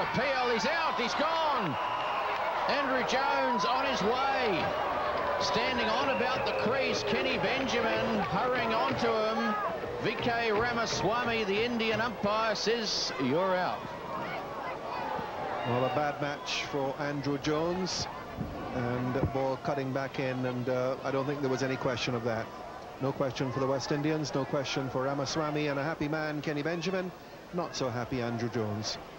appeal. He's out. He's gone. Andrew Jones on his way. Standing on about the crease, Kenny Benjamin hurrying onto him. V.K. Ramaswamy, the Indian umpire, says you're out. Well, a bad match for Andrew Jones, and ball cutting back in, and I don't think there was any question of that. No question for the West Indians, no question for Ramaswamy, and a happy man, Kenny Benjamin. Not so happy Andrew Jones.